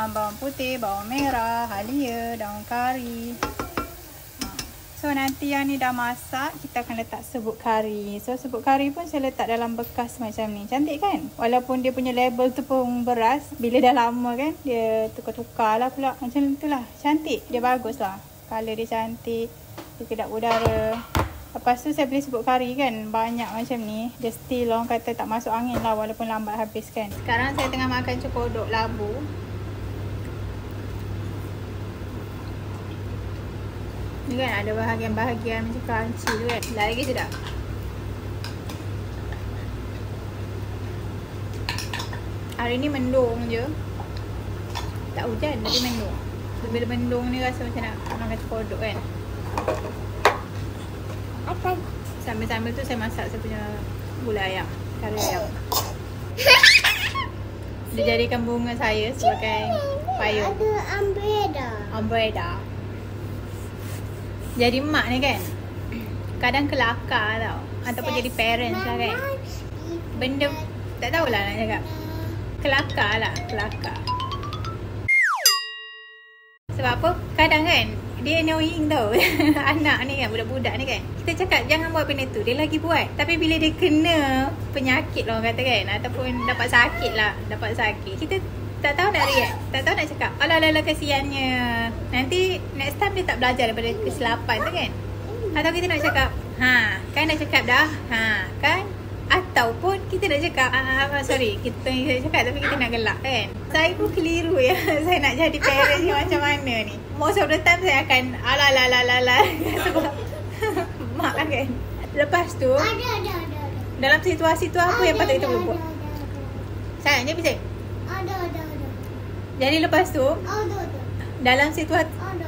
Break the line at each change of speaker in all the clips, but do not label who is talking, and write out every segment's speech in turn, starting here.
bawang putih, bawang merah, halia, daun kari. So nanti yang ni dah masak, kita akan letak serbuk kari. So serbuk kari pun saya letak dalam bekas macam ni. Cantik kan? Walaupun dia punya label tepung beras, bila dah lama kan, dia tukar-tukar lah pula. Macam itulah. Cantik. Dia bagus lah. Color dia cantik. Dia kedap udara. Lepas tu saya beli serbuk kari kan, banyak macam ni. Dia still orang kata tak masuk angin lah walaupun lambat habis kan. Sekarang saya tengah makan cokodok labu. Ni kan ada bahagian-bahagian macam crunchy tu kan. Lagi sedap. Hari ni mendung je. Tak hujan tapi mendung. Bila mendung ni rasa macam nak makan cokodok kan. Sambil-sambil tu saya masak saya punya gulai ayam, kari ayam. Dia jadikan bunga saya sebagai payung.
Ada
Umbrella. Jadi mak ni kan kadang kelakar tau. Ataupun jadi parents lah kan. Benda tak tahulah nak cakap. Kelakar lah, kelakar. Sebab apa? Kadang kan dia annoying tau. Anak ni kan, budak-budak ni kan. Kita cakap jangan buat benda tu, dia lagi buat. Tapi bila dia kena penyakit lah orang kata kan, ataupun dapat sakit lah, kita tak tahu nak react, tak tahu nak cakap alah kesiannya. Nanti next time dia tak belajar daripada kesilapan tu kan. Atau kita nak cakap kan dah cakap dah, kan. Ataupun kita nak cakap sorry, kita nak cakap tapi kita nak gelak kan. Saya pun keliru ya. Saya nak jadi parents yang macam mana ni. Most of the time saya akan alah sebab mak lah kan. Lepas tu
Ada.
dalam situasi tu apa yang patut kita boleh buat? Sayang je bising.
Ada.
Jadi lepas tu
Ada.
dalam situasi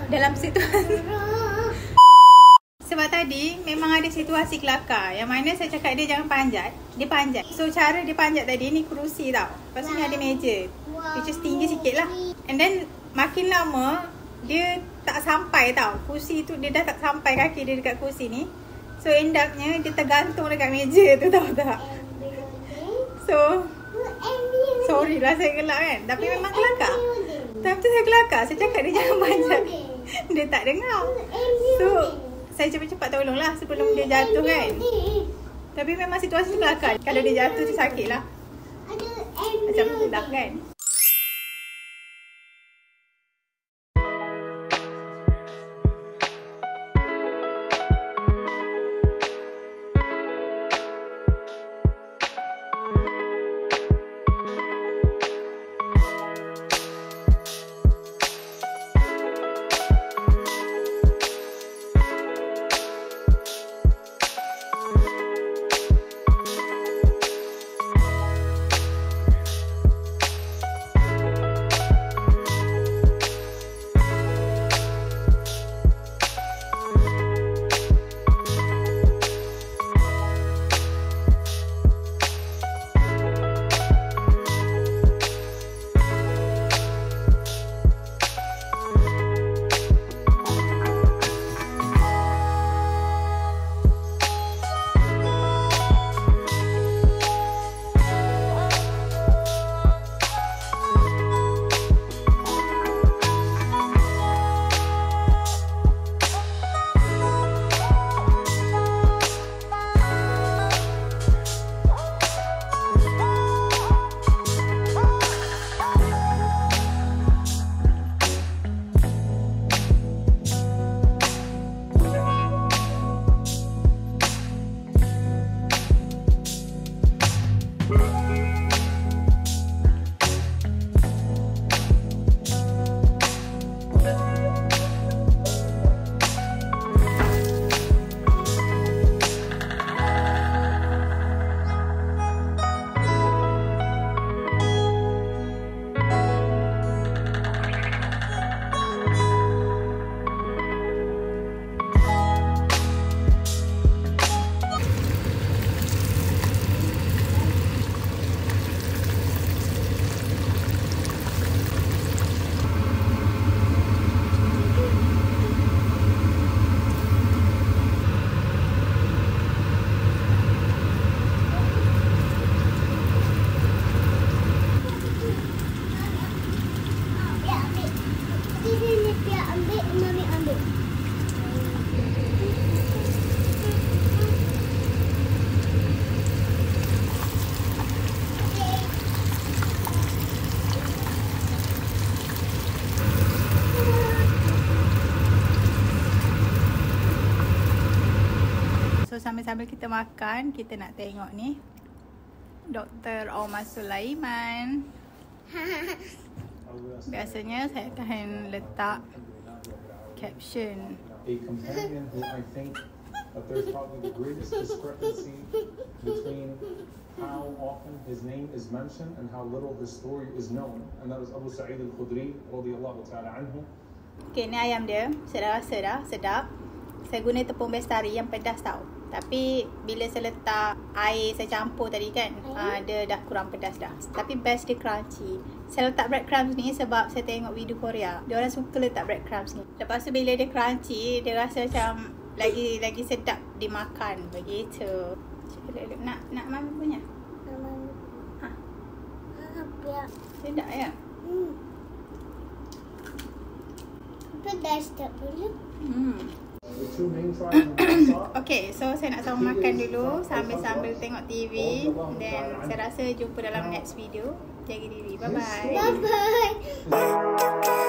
sebab tadi memang ada situasi kelakar yang mana saya cakap dia jangan panjat. Dia panjat. So cara dia panjat tadi ni kerusi tau. Lepas tu ni ada meja. Which is tinggi sikit lah. And then makin lama dia tak sampai tau. Kursi tu dia dah tak sampai kaki dia dekat kursi ni. So end upnya dia tergantung dekat meja tu tahu tak. So sorry lah saya gelak kan. Tapi memang kelakar. Time tu saya kelakar. Saya cakap dia jangan panjat. Dia tak dengar. So saya cepat-cepat tolonglah sebelum dia jatuh kan. Tapi memang situasi tu kelakar. Kalau dia jatuh tu sakit lah. Macam tu dah kan. sambil-sambil kita makan, kita nak tengok ni Dr. Omar Sulaiman. Biasanya saya akan letak caption.
A companion who I think that there's probably the greatest discrepancy between how often his name is mentioned and how little his story is known, and that is Abu Sa'id al-Khudri radhiyallahu ta'ala anhu.
Okay, ni ayam dia. Saya dah rasa dah sedap. Saya guna tepung bestari yang pedas tau. Tapi bila saya letak air, saya campur tadi kan, dia dah kurang pedas dah. Tapi best dia crunchy. Saya letak breadcrumbs ni sebab saya tengok video Korea, dia orang suka letak breadcrumbs ni. Lepas tu bila dia crunchy, dia rasa macam lagi sedap dimakan begitu. Nak mami punya? Ha. Sedap ya?
Pedas tak boleh.
The two main tribes in Gaza.
Okay, so saya nak sama makan dulu sambil tengok TV. Then saya rasa jumpa dalam next video. Jaga diri. Bye-bye.
Bye-bye.